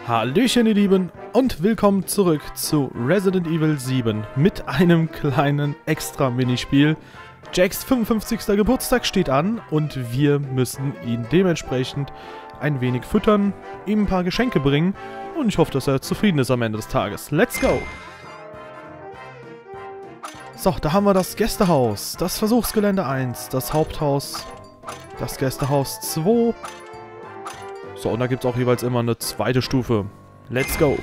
Hallöchen ihr Lieben und willkommen zurück zu Resident Evil 7 mit einem kleinen Extra-Minispiel. Jacks 55. Geburtstag steht an und wir müssen ihn dementsprechend ein wenig füttern, ihm ein paar Geschenke bringen und ich hoffe, dass er zufrieden ist am Ende des Tages. Let's go! So, da haben wir das Gästehaus, das Versuchsgelände 1, das Haupthaus, das Gästehaus 2. So, und da gibt es auch jeweils immer eine zweite Stufe. Let's go!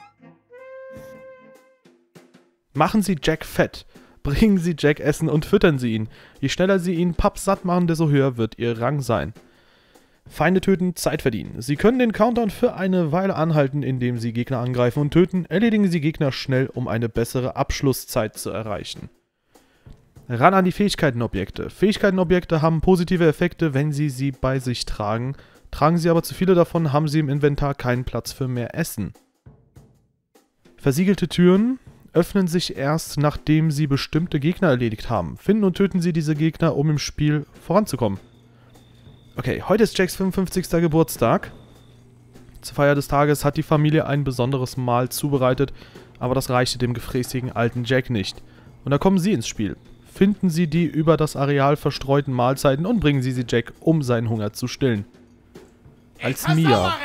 Machen Sie Jack fett. Bringen Sie Jack Essen und füttern Sie ihn. Je schneller Sie ihn pappsatt machen, desto höher wird Ihr Rang sein. Feinde töten, Zeit verdienen. Sie können den Countdown für eine Weile anhalten, indem Sie Gegner angreifen und töten. Erledigen Sie Gegner schnell, um eine bessere Abschlusszeit zu erreichen. Ran an die Fähigkeitenobjekte. Fähigkeitenobjekte haben positive Effekte, wenn Sie sie bei sich tragen. Tragen Sie aber zu viele davon, haben Sie im Inventar keinen Platz für mehr Essen. Versiegelte Türen öffnen sich erst, nachdem Sie bestimmte Gegner erledigt haben. Finden und töten Sie diese Gegner, um im Spiel voranzukommen. Okay, heute ist Jacks 55. Geburtstag. Zur Feier des Tages hat die Familie ein besonderes Mahl zubereitet, aber das reichte dem gefräßigen alten Jack nicht. Und da kommen Sie ins Spiel. Finden Sie die über das Areal verstreuten Mahlzeiten und bringen Sie sie Jack, um seinen Hunger zu stillen. Als Mia.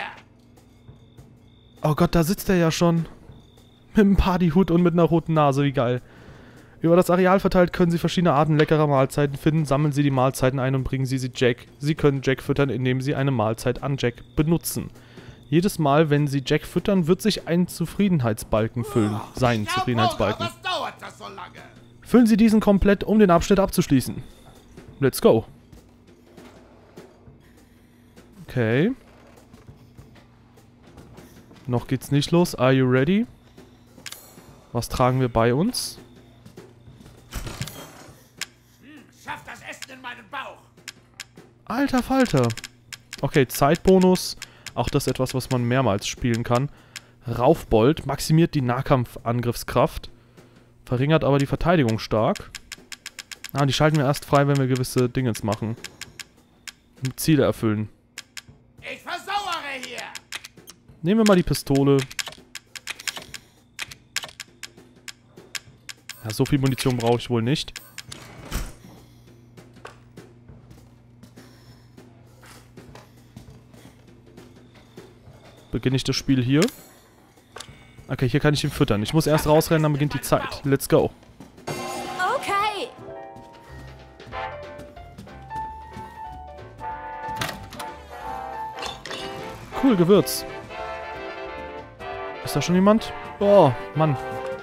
Oh Gott, da sitzt er ja schon. Mit einem Partyhut und mit einer roten Nase, wie geil. Über das Areal verteilt können Sie verschiedene Arten leckerer Mahlzeiten finden. Sammeln Sie die Mahlzeiten ein und bringen Sie Jack. Sie können Jack füttern, indem Sie eine Mahlzeit an Jack benutzen. Jedes Mal, wenn Sie Jack füttern, wird sich ein Zufriedenheitsbalken füllen. Sein Zufriedenheitsbalken. Was dauert das so lange? Füllen Sie diesen komplett, um den Abschnitt abzuschließen. Let's go. Okay. Noch geht's nicht los. Are you ready? Was tragen wir bei uns? Schaff das Essen in meinen Bauch. Alter Falter. Okay, Zeitbonus. Auch das ist etwas, was man mehrmals spielen kann. Raufbold maximiert die Nahkampfangriffskraft. Verringert aber die Verteidigung stark. Ah, die schalten wir erst frei, wenn wir gewisse Dingens machen. Ziele erfüllen. Ich versauere hier. Nehmen wir mal die Pistole. Ja, so viel Munition brauche ich wohl nicht. Beginne ich das Spiel hier? Okay, hier kann ich ihn füttern. Ich muss erst rausrennen, dann beginnt die Zeit. Let's go. Okay. Cool, Gewürz. Ist da schon jemand? Oh, Mann.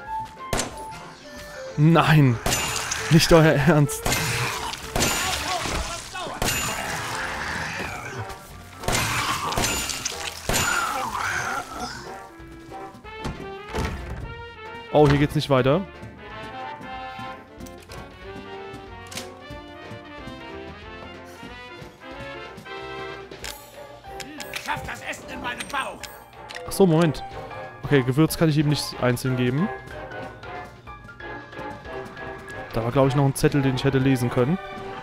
Nein. Nicht euer Ernst. Oh, hier geht's nicht weiter. Schaff das Essen in meinen Bauch. Ach so, Moment. Okay, Gewürz kann ich ihm nicht einzeln geben. Da war, glaube ich, noch ein Zettel, den ich hätte lesen können.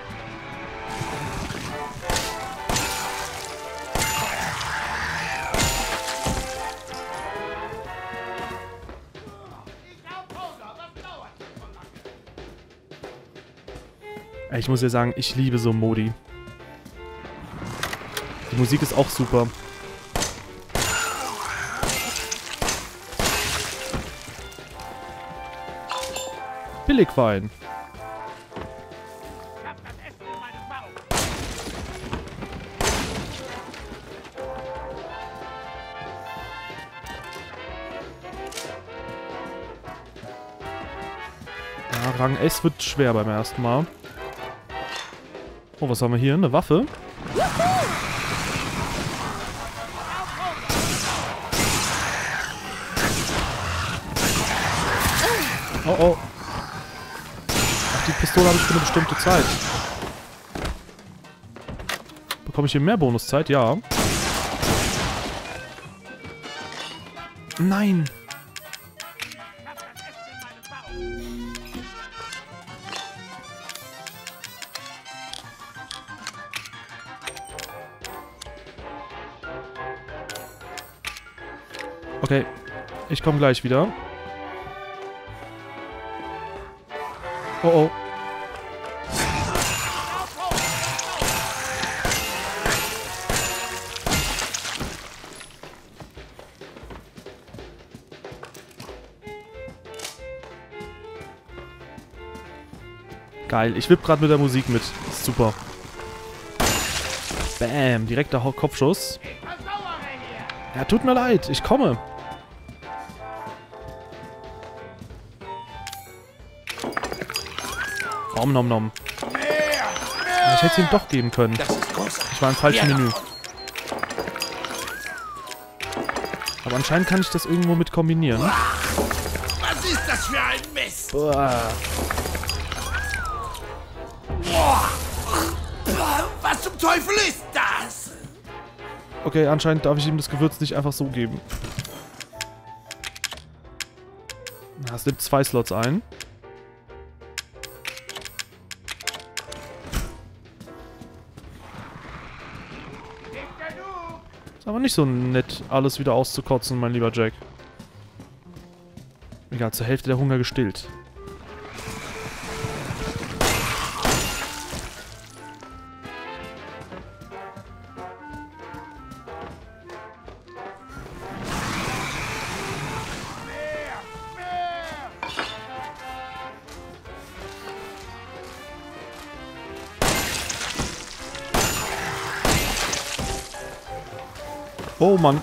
Ich muss ja sagen, ich liebe so Modi. Die Musik ist auch super. Billigwein. Schaff das Essen in meinen Bauch. Ja, Rang S wird schwer beim ersten Mal. Oh, was haben wir hier? Eine Waffe? Oh, oh. Ach, die Pistole habe ich für eine bestimmte Zeit. Bekomme ich hier mehr Bonuszeit? Ja. Nein. Schaff das Essen in meinen Bauch. Okay, ich komme gleich wieder. Oh oh. Geil, ich wipp gerade mit der Musik mit. Super. Bam, direkter Kopfschuss. Ja, tut mir leid, ich komme. Nom nom nom. Ja, ich hätte es ihm doch geben können. Ich war im falschen Menü. Aber anscheinend kann ich das irgendwo mit kombinieren. Was ist das für ein Mist? Boah. Was zum Teufel ist das? Okay, anscheinend darf ich ihm das Gewürz nicht einfach so geben. Na, es nimmt 2 Slots ein. Ist aber nicht so nett, alles wieder auszukotzen, mein lieber Jack. Egal, zur Hälfte der Hunger gestillt. Oh Mann.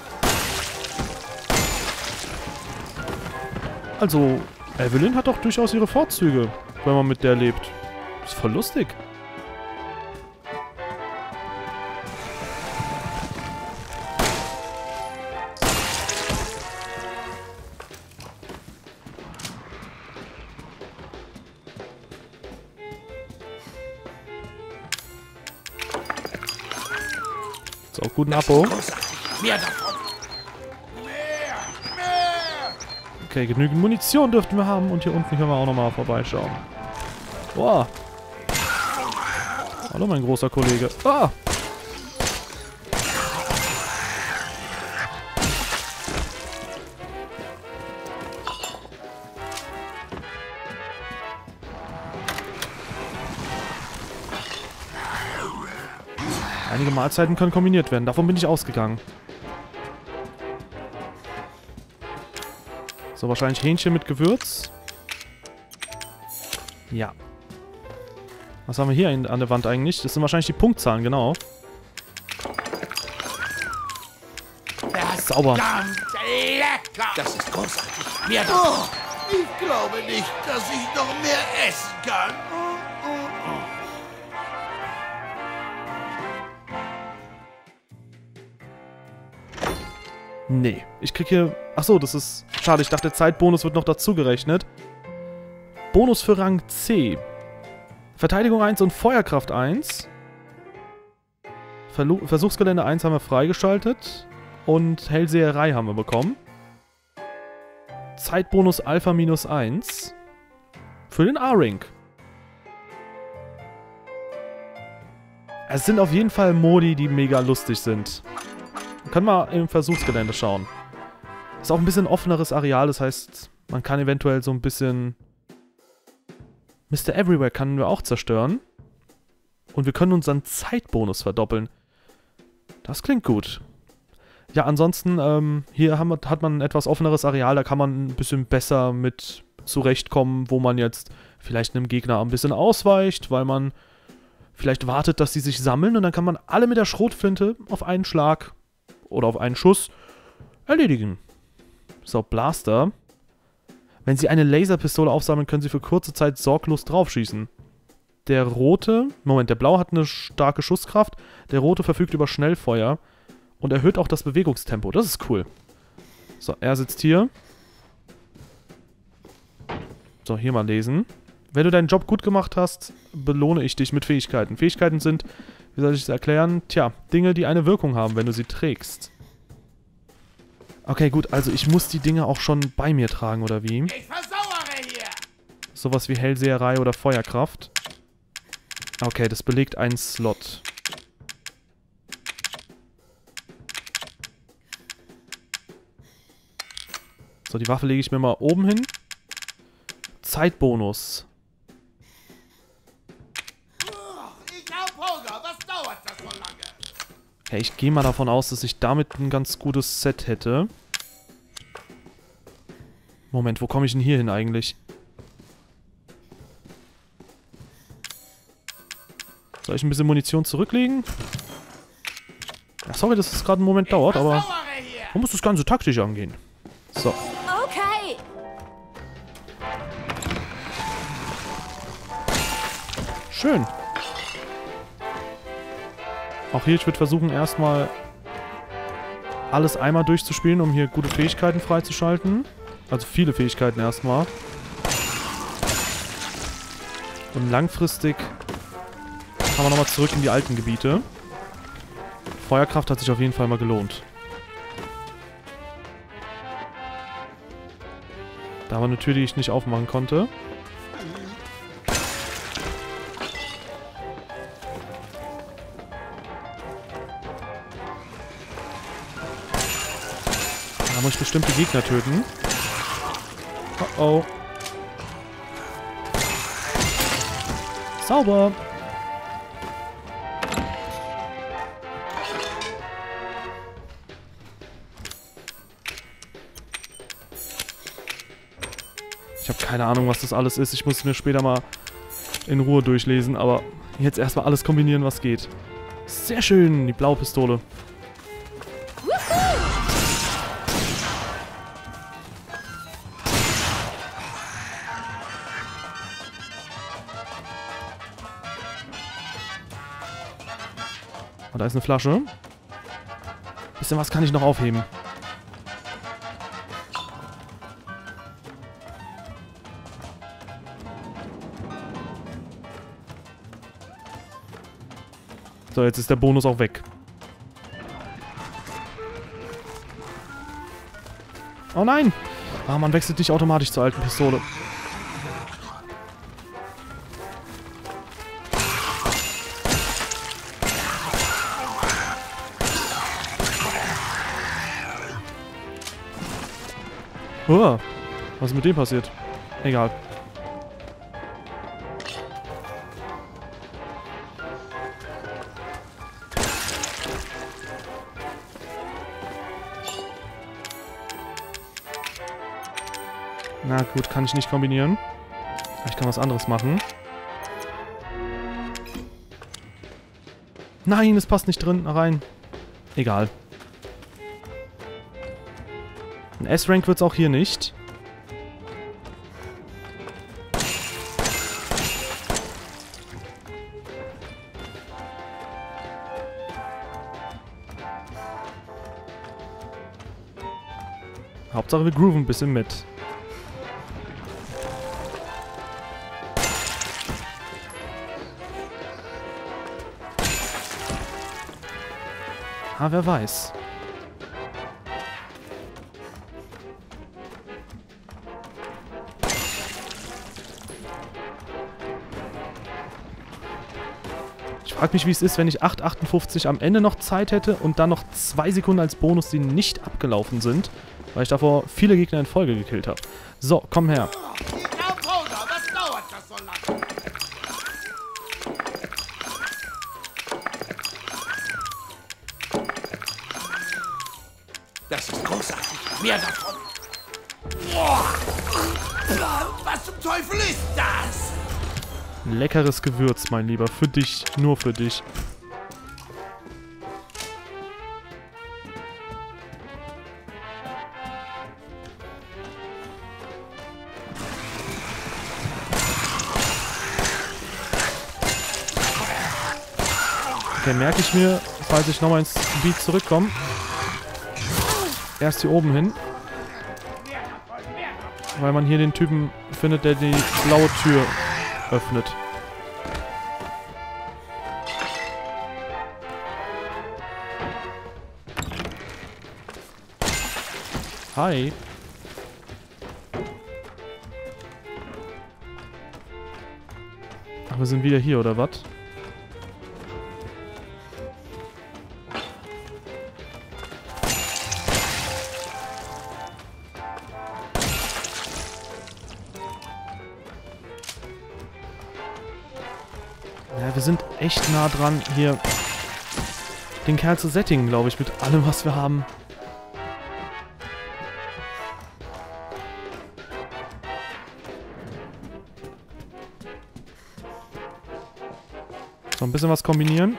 Also, Evelyn hat doch durchaus ihre Vorzüge, wenn man mit der lebt. Ist voll lustig. So, guten Abo. Mehr davon. Okay, genügend Munition dürften wir haben. Und hier unten können wir auch nochmal vorbeischauen. Boah. Hallo, mein großer Kollege. Ah! Einige Mahlzeiten können kombiniert werden. Davon bin ich ausgegangen. So, wahrscheinlich Hähnchen mit Gewürz. Ja. Was haben wir hier an der Wand eigentlich? Das sind wahrscheinlich die Punktzahlen, genau. Sauber. Verdammt lecker. Das ist großartig. Mehr davon. Ich glaube nicht, dass ich noch mehr essen kann. Nee. Ich krieg hier... Achso, das ist... Schade, ich dachte, der Zeitbonus wird noch dazu gerechnet. Bonus für Rang C. Verteidigung 1 und Feuerkraft 1. Versuchsgelände 1 haben wir freigeschaltet. Und Hellseherei haben wir bekommen. Zeitbonus Alpha minus 1. Für den A-Rank. Es sind auf jeden Fall Modi, die mega lustig sind. Man kann mal im Versuchsgelände schauen. Ist auch ein bisschen offeneres Areal, das heißt, man kann eventuell so ein bisschen... Mr. Everywhere können wir auch zerstören. Und wir können unseren Zeitbonus verdoppeln. Das klingt gut. Ja, ansonsten, hier hat man ein etwas offeneres Areal, da kann man ein bisschen besser mit zurechtkommen, wo man jetzt vielleicht einem Gegner ein bisschen ausweicht, weil man vielleicht wartet, dass sie sich sammeln und dann kann man alle mit der Schrotflinte auf einen Schlag oder auf einen Schuss erledigen. So, Blaster. Wenn Sie eine Laserpistole aufsammeln, können Sie für kurze Zeit sorglos draufschießen. Der rote, Moment, der blaue hat eine starke Schusskraft, der rote verfügt über Schnellfeuer und erhöht auch das Bewegungstempo. Das ist cool. So, er sitzt hier. So, hier mal lesen. Wenn du deinen Job gut gemacht hast, belohne ich dich mit Fähigkeiten. Fähigkeiten sind, wie soll ich es erklären? Tja, Dinge, die eine Wirkung haben, wenn du sie trägst. Okay, gut, also ich muss die Dinge auch schon bei mir tragen, oder wie? Ich versauere hier. Sowas wie Hellseherei oder Feuerkraft. Okay, das belegt einen Slot. So, die Waffe lege ich mir mal oben hin. Zeitbonus. Ich hab Hunger. Was dauert das so lange? Ja, ich gehe mal davon aus, dass ich damit ein ganz gutes Set hätte. Moment, wo komme ich denn hier hin eigentlich? Soll ich ein bisschen Munition zurücklegen? Ja, sorry, dass es gerade einen Moment dauert, aber man muss das Ganze taktisch angehen. So. Okay. Schön. Auch hier, ich würde versuchen, erstmal alles einmal durchzuspielen, um hier gute Fähigkeiten freizuschalten. Also viele Fähigkeiten erstmal. Und langfristig fahren wir nochmal zurück in die alten Gebiete. Feuerkraft hat sich auf jeden Fall mal gelohnt. Da war eine Tür, die ich nicht aufmachen konnte. Da muss ich bestimmte Gegner töten. Oh oh. Sauber. Ich habe keine Ahnung, was das alles ist. Ich muss es mir später mal in Ruhe durchlesen, aber jetzt erstmal alles kombinieren, was geht. Sehr schön, die blaue Pistole. Und da ist eine Flasche. Bisschen was kann ich noch aufheben. So, jetzt ist der Bonus auch weg. Oh nein! Ah, man wechselt nicht automatisch zur alten Pistole. Oh, was ist mit dem passiert? Egal. Na gut, kann ich nicht kombinieren. Ich kann was anderes machen. Nein, es passt nicht drin rein. Egal. Ein S-Rank wird es auch hier nicht. Hauptsache wir grooven ein bisschen mit. Ah, wer weiß. Ich frage mich, wie es ist, wenn ich 8,58 am Ende noch Zeit hätte und dann noch 2 Sekunden als Bonus, die nicht abgelaufen sind, weil ich davor viele Gegner in Folge gekillt habe. So, komm her. Ich hab Hunger. Was dauert das so lange? Das ist großartig. Mehr davon. Boah. Was zum Teufel ist das? Leckeres Gewürz, mein Lieber. Für dich, nur für dich. Okay, merke ich mir, falls ich nochmal ins Gebiet zurückkomme. Erst hier oben hin. Weil man hier den Typen findet, der die blaue Tür öffnet. Hi. Ach, wir sind wieder hier, oder was? wir sind echt nah dran, hier den Kerl zu sättigen, glaube ich, mit allem, was wir haben. So, ein bisschen was kombinieren.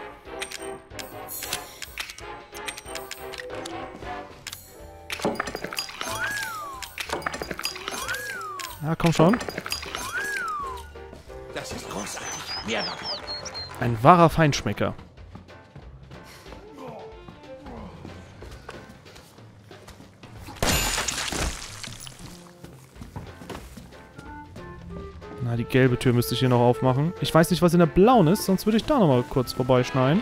Ja, komm schon. Das ist großartig. Mehr davon. Ein wahrer Feinschmecker. Na, die gelbe Tür müsste ich hier noch aufmachen. Ich weiß nicht, was in der blauen ist, sonst würde ich da nochmal kurz vorbeischneiden.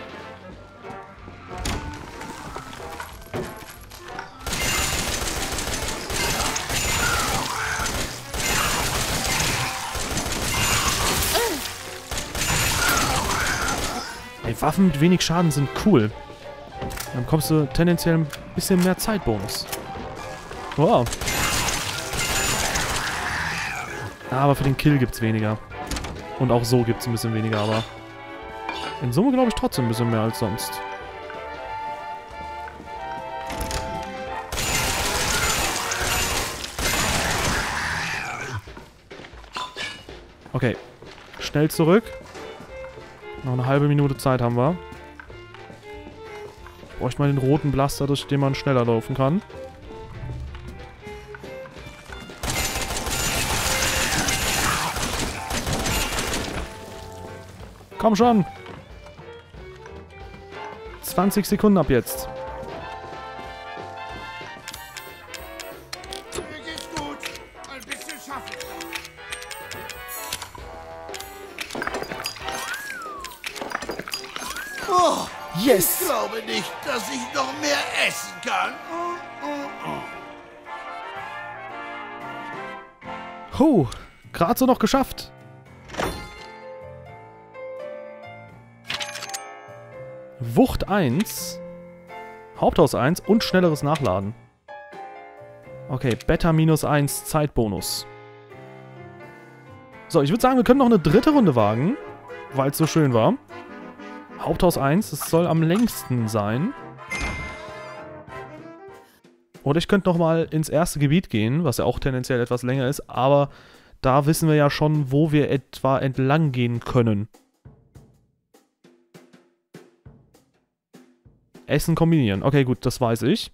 Ey, Waffen mit wenig Schaden sind cool. Dann bekommst du tendenziell ein bisschen mehr Zeitbonus. Wow. Aber für den Kill gibt's weniger. Und auch so gibt's ein bisschen weniger, aber in Summe glaube ich trotzdem ein bisschen mehr als sonst. Okay. Schnell zurück. Noch eine halbe Minute Zeit haben wir. Brauche ich mal den roten Blaster, durch den man schneller laufen kann. Komm schon! 20 Sekunden ab jetzt. Mir geht's gut. Ein bisschen schaffe ich noch. Oh, Yes! ich glaube nicht, dass ich noch mehr essen kann. Huh, gerade so noch geschafft. Wucht 1, Haupthaus 1 und schnelleres Nachladen. Okay, Beta -1 Zeitbonus. So, ich würde sagen, wir können noch eine dritte Runde wagen, weil es so schön war. Haupthaus 1, es soll am längsten sein. Oder ich könnte nochmal ins erste Gebiet gehen, was ja auch tendenziell etwas länger ist, aber da wissen wir ja schon, wo wir etwa entlang gehen können. Essen kombinieren. Okay, gut, das weiß ich.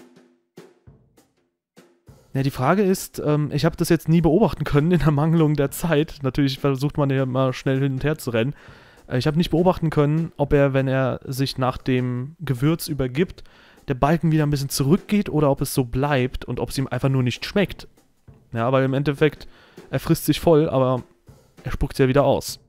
Ja, die Frage ist, ich habe das jetzt nie beobachten können in der Mangelung der Zeit. Natürlich versucht man ja immer schnell hin und her zu rennen. Ich habe nicht beobachten können, ob er, wenn er sich nach dem Gewürz übergibt, der Balken wieder ein bisschen zurückgeht oder ob es so bleibt und ob es ihm einfach nur nicht schmeckt. Ja, weil im Endeffekt, er frisst sich voll, aber er spuckt es ja wieder aus.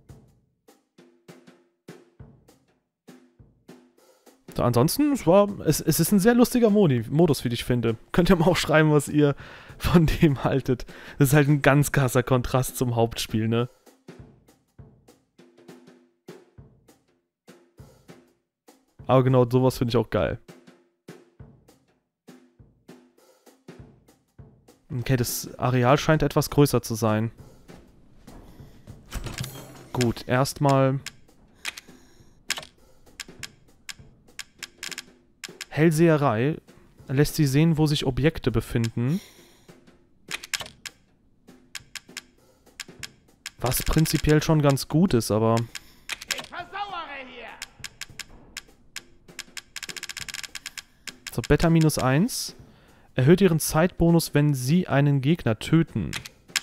So, ansonsten, es ist ein sehr lustiger Modus, wie ich finde. Könnt ihr mal auch schreiben, was ihr von dem haltet. Das ist halt ein ganz krasser Kontrast zum Hauptspiel, ne? Aber genau sowas finde ich auch geil. Okay, das Areal scheint etwas größer zu sein. Gut, erstmal Hellseherei lässt sie sehen, wo sich Objekte befinden. Was prinzipiell schon ganz gut ist, aber... Ich versauere hier. So, Beta -1 erhöht ihren Zeitbonus, wenn sie einen Gegner töten.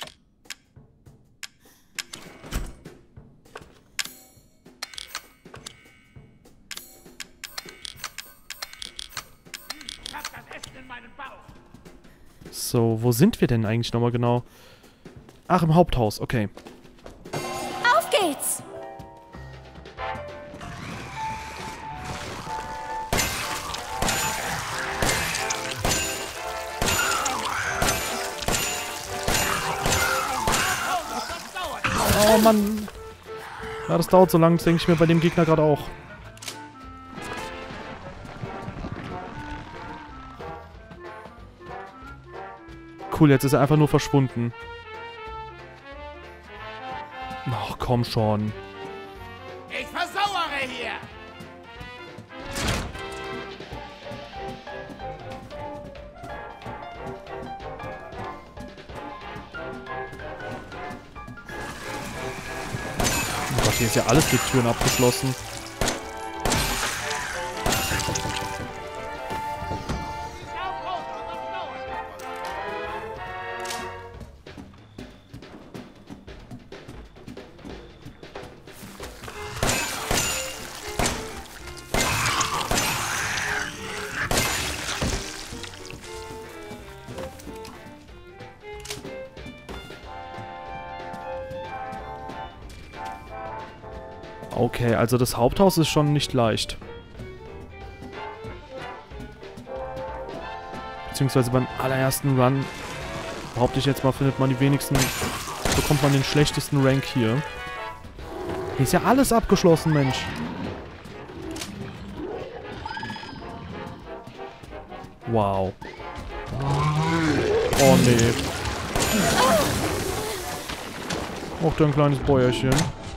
Ich hab das Essen in meinem Bauch. So, wo sind wir denn eigentlich nochmal genau? Ach, im Haupthaus, okay. Auf geht's! Oh Mann. Ja, das dauert so lang, das denke ich mir bei dem Gegner gerade auch. Cool, jetzt ist er einfach nur verschwunden. Ach, komm schon. Ich versuche Hier ist ja alles mit Türen abgeschlossen. Okay, also das Haupthaus ist schon nicht leicht. Beziehungsweise beim allerersten Run, behaupte ich jetzt mal, findet man die wenigsten, bekommt man den schlechtesten Rank hier. Hier ist ja alles abgeschlossen, Mensch. Wow. Oh nee. Och, da ein kleines Bäuerchen.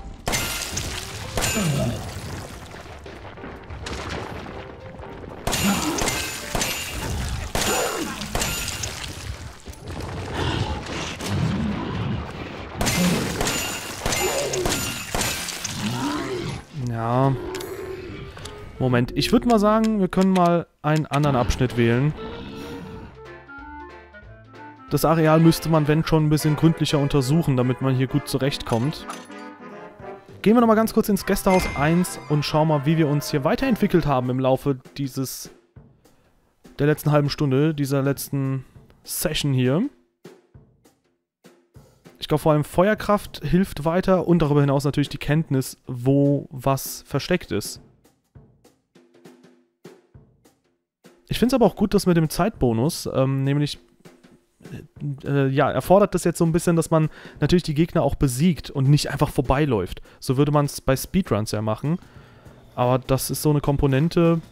Ja. Moment, ich würde mal sagen, wir können mal einen anderen Abschnitt wählen. Das Areal müsste man, wenn schon, ein bisschen gründlicher untersuchen, damit man hier gut zurechtkommt. Gehen wir nochmal ganz kurz ins Gästehaus 1 und schauen mal, wie wir uns hier weiterentwickelt haben im Laufe der letzten halben Stunde, dieser letzten Session hier. Ich glaube, vor allem Feuerkraft hilft weiter und darüber hinaus natürlich die Kenntnis, wo was versteckt ist. Ich finde es aber auch gut, dass mit dem Zeitbonus, nämlich ja, erfordert das jetzt so ein bisschen, dass man natürlich die Gegner auch besiegt und nicht einfach vorbeiläuft. So würde man es bei Speedruns ja machen. Aber das ist so eine Komponente,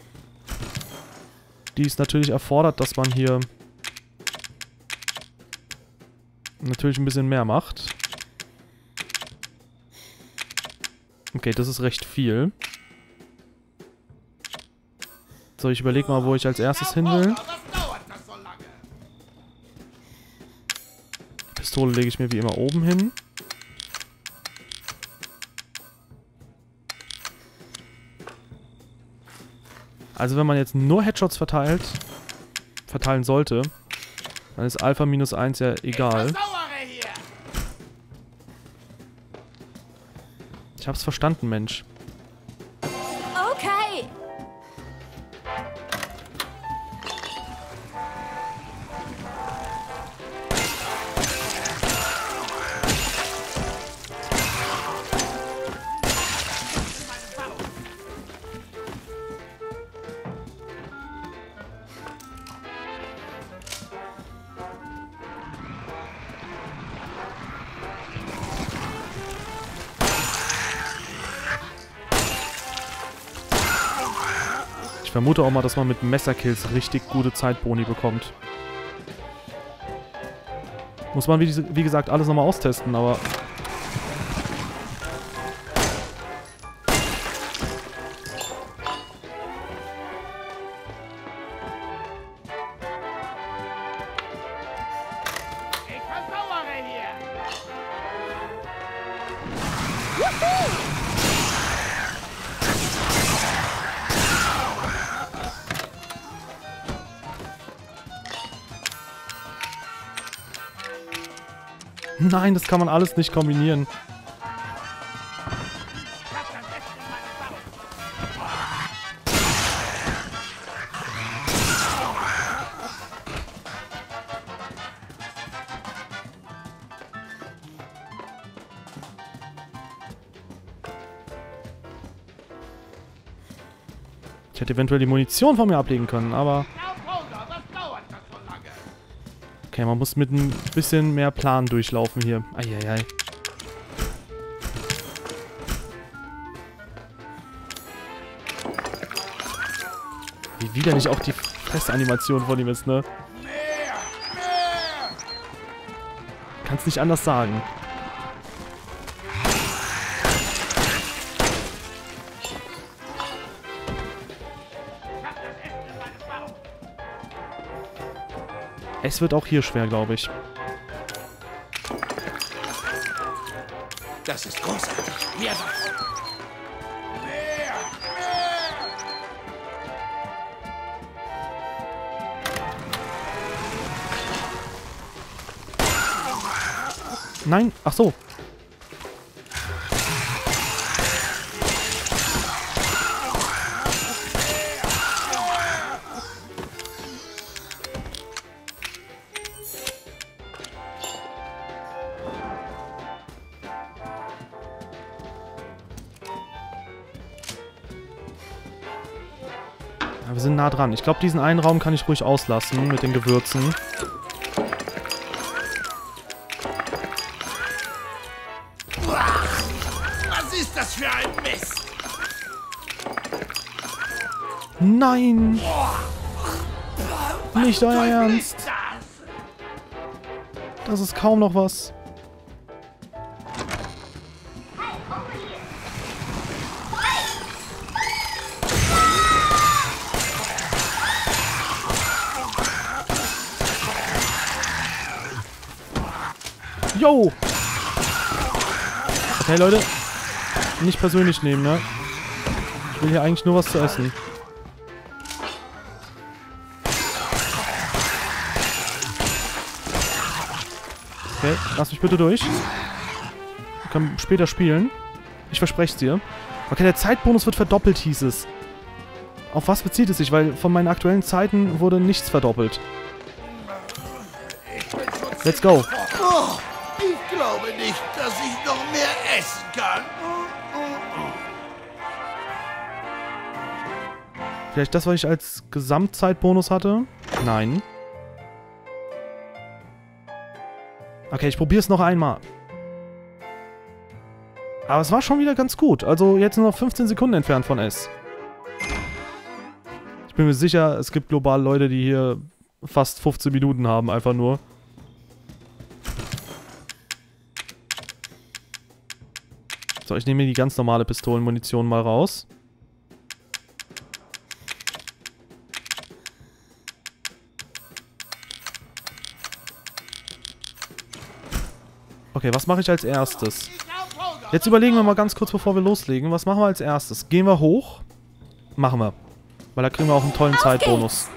die es natürlich erfordert, dass man hier natürlich ein bisschen mehr macht. Okay, das ist recht viel. So, ich überlege mal, wo ich als erstes hin will. Pistole lege ich mir wie immer oben hin. Also wenn man jetzt nur Headshots verteilen sollte, dann ist Alpha -1 ja egal. Ich hab's verstanden, Mensch. Okay. Ich vermute auch mal, dass man mit Messerkills richtig gute Zeitboni bekommt. Muss man, wie gesagt, alles nochmal austesten, aber... Ich versauere hier! Nein, das kann man alles nicht kombinieren. Ich hätte eventuell die Munition von mir ablegen können, aber... Okay, man muss mit ein bisschen mehr Plan durchlaufen hier. Eieiei. Wie widerlich auch die Fressanimation von ihm ist, ne? Kann's nicht anders sagen. Es wird auch hier schwer, glaube ich. Das ist großartig. Mehr davon. Mehr! Nein, ach so. Ja, wir sind nah dran. Ich glaube, diesen einen Raum kann ich ruhig auslassen mit den Gewürzen. Was ist das für ein Mist? Nein! Nicht euer Teufel Ernst! ist das? Das ist kaum noch was. Yo! Okay, Leute. Nicht persönlich nehmen, ne? Ich will hier eigentlich nur was zu essen. Okay, lass mich bitte durch. Wir können später spielen. Ich verspreche es dir. Okay, der Zeitbonus wird verdoppelt, hieß es. Auf was bezieht es sich? Weil von meinen aktuellen Zeiten wurde nichts verdoppelt. Let's go. Oh, ich glaube nicht, dass ich noch mehr essen kann. Vielleicht das, was ich als Gesamtzeitbonus hatte? Nein. Okay, ich probiere es noch einmal. Aber es war schon wieder ganz gut. Also jetzt nur noch 15 Sekunden entfernt von S. Ich bin mir sicher, es gibt global Leute, die hier fast 15 Minuten haben, einfach nur. So, ich nehme mir die ganz normale Pistolenmunition mal raus. Okay, was mache ich als erstes? Jetzt überlegen wir mal ganz kurz, bevor wir loslegen. Was machen wir als erstes? Gehen wir hoch? Machen wir. Weil da kriegen wir auch einen tollen Zeitbonus.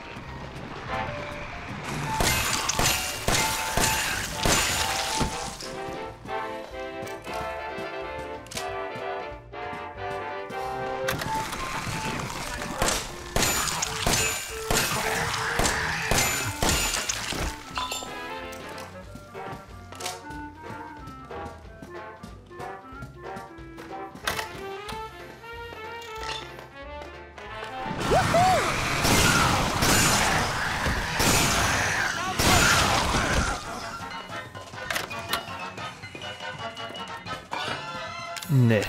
Nee.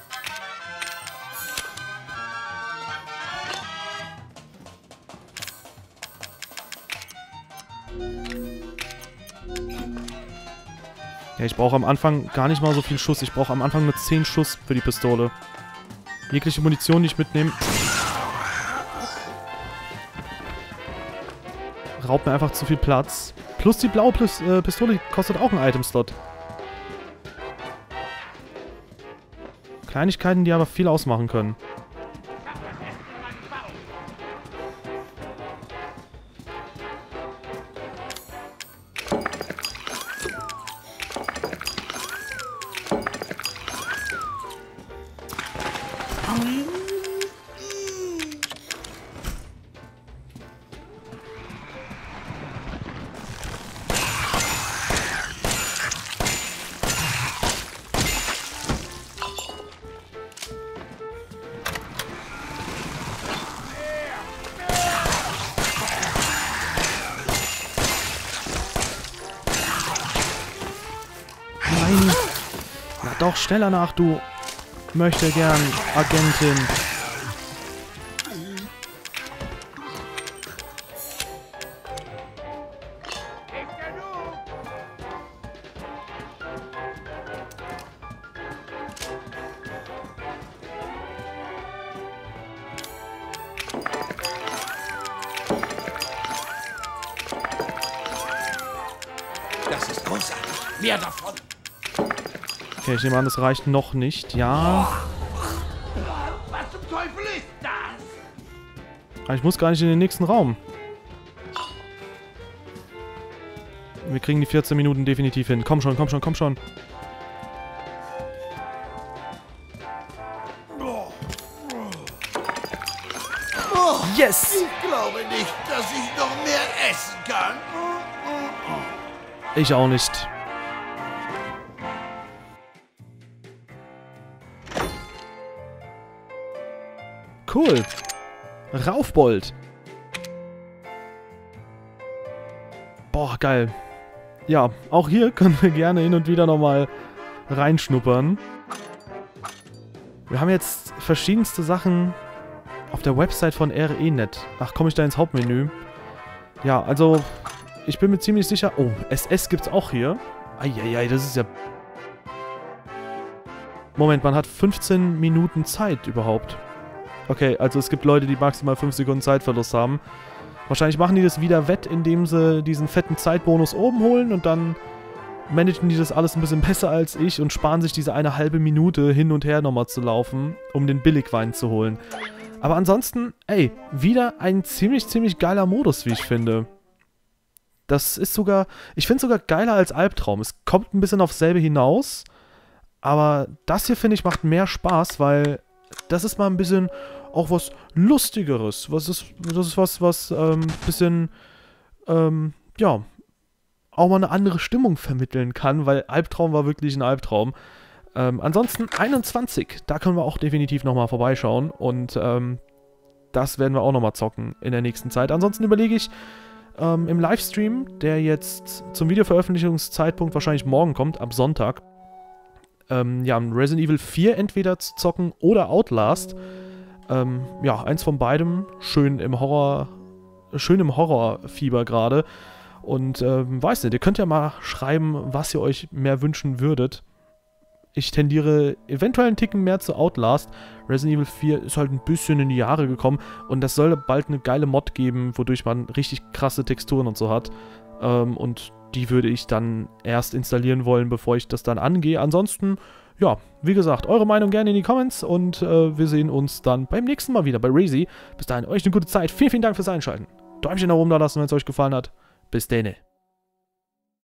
Ja, ich brauche am Anfang gar nicht mal so viel Schuss. Ich brauche am Anfang nur 10 Schuss für die Pistole. Jegliche Munition, die ich mitnehme, raubt mir einfach zu viel Platz. Plus die blaue Pistole kostet auch einen Item-Slot. Kleinigkeiten, die aber viel ausmachen können. Nein. Na doch, schneller nach, du möchte gern Agentin. Das ist großartig. Mehr davon. Okay, ich nehme an, das reicht noch nicht. Ja. Was zum Teufel ist das? Aber ich muss gar nicht in den nächsten Raum. Wir kriegen die 14 Minuten definitiv hin. Komm schon, komm schon, komm schon. Yes! Ich glaube nicht, dass ich noch mehr essen kann. Ich auch nicht. Cool. Raufbold. Boah, geil. Ja, auch hier können wir gerne hin und wieder nochmal reinschnuppern. Wir haben jetzt verschiedenste Sachen auf der Website von RE.net. Ach, komme ich da ins Hauptmenü? Ja, also, ich bin mir ziemlich sicher... Oh, SS gibt's auch hier. Eieiei, das ist ja... Moment, man hat 15 Minuten Zeit überhaupt. Okay, also es gibt Leute, die maximal 5 Sekunden Zeitverlust haben. Wahrscheinlich machen die das wieder wett, indem sie diesen fetten Zeitbonus oben holen und dann managen die das alles ein bisschen besser als ich und sparen sich diese eine halbe Minute hin und her nochmal zu laufen, um den Billigwein zu holen. Aber ansonsten, ey, wieder ein ziemlich geiler Modus, wie ich finde. Das ist sogar, ich finde es sogar geiler als Albtraum. Es kommt ein bisschen aufs selbe hinaus, aber das hier, finde ich, macht mehr Spaß, weil das ist mal ein bisschen auch was Lustigeres. Das ist was bisschen, ja, auch mal eine andere Stimmung vermitteln kann, weil Albtraum war wirklich ein Albtraum. Ansonsten 21, da können wir auch definitiv nochmal vorbeischauen und das werden wir auch nochmal zocken in der nächsten Zeit. Ansonsten überlege ich, im Livestream, der jetzt zum Videoveröffentlichungszeitpunkt wahrscheinlich morgen kommt, ab Sonntag, ja, Resident Evil 4 entweder zu zocken oder Outlast. Ja, eins von beidem, schön im Horrorfieber gerade. Und weiß nicht, ihr könnt ja mal schreiben, was ihr euch mehr wünschen würdet. Ich tendiere eventuell einen Ticken mehr zu Outlast. Resident Evil 4 ist halt ein bisschen in die Jahre gekommen und das soll bald eine geile Mod geben, wodurch man richtig krasse Texturen und so hat. Und die würde ich dann erst installieren wollen, bevor ich das dann angehe. Ansonsten, ja, wie gesagt, eure Meinung gerne in die Comments und wir sehen uns dann beim nächsten Mal wieder bei Resi. Bis dahin, euch eine gute Zeit. Vielen Dank fürs Einschalten. Däumchen nach oben da lassen, wenn es euch gefallen hat. Bis denne.